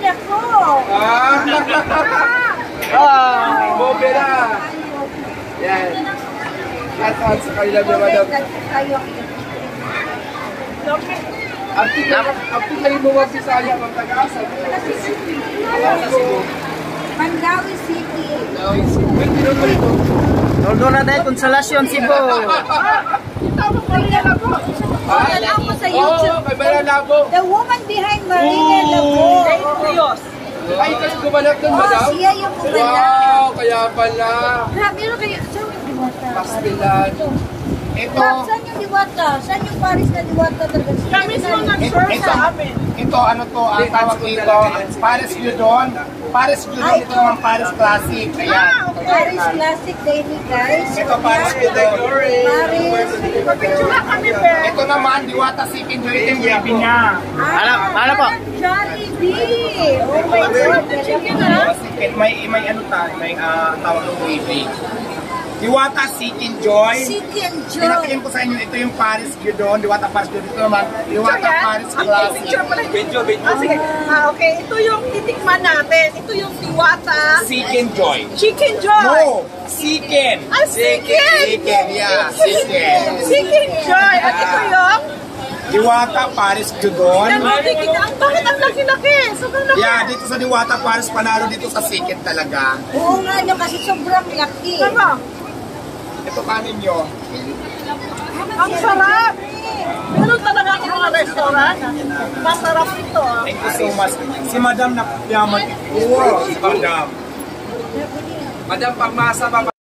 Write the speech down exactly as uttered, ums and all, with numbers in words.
ako. Ah! Ah! Bobe na! Yan. At out sa kanila niya, madam. Apti kayo mga Bisaya, mga taga-asa. Mandawi City. Mandawi City. Wait, tino mo ito? Toldo na tayo, Consolacion, Cebu. Ayan ako sa YouTube. Oh, may Marilabo. The woman behind Marina Labo. Ay, kayo gumanap doon, madam? Oh, siya yung gumanap. Wow, kaya pala. Grabe, ano kayo? Saan yung diwata? Pastilan. Ito. Saan yung diwata? Saan yung Paris na diwata? Kami sa mga sure sa amin. Ito, ano to, ang tawag dito, Paris Gyudon. Paris Gyudon, ito naman Paris Classic. Ayan. Paris Classic Daily, guys. Ito, Paris Gyudon. Paris. Picture kami, pe. Ito naman, Diwata Chicken Joy, ito yung baby niya. Ano, ano po? Jollibee. Oh my God. Chicken, ha? May, may ano tayo, may uh, tawag ng baby. Diwata Chicken Joy. Chicken Joy. Pinatingin ko sa inyo, ito yung Paris Gyudon, Diwata Paris Gyudon. Ito naman, Diwata Paris Classic. Picture pala. Video, video. Ah, sige. Ah, okay. Ito yung titikman natin. Ito yung Diwata Chicken Joy. Chicken Joy. No, Chicken. Ah, chicken. Chicken, yeah, Chicken. Chicken Joy. At ito yung Diwata Paris Gyudon. Yan, oh, tikin. Ang bakit ang laki-laki? Sobrang laki. Yeah, dito sa Diwata Paris, panalo dito sa Chicken talaga. Oo nga, no, kasi sobrang laki. Tama. Ito kanin nyo. Ang sarap. Ganun talaga ang mga restaurant. Masarap ito. ah. Thank you so much. Si Madam na yaman. Wow, si Madam. Madam, pagmasa pa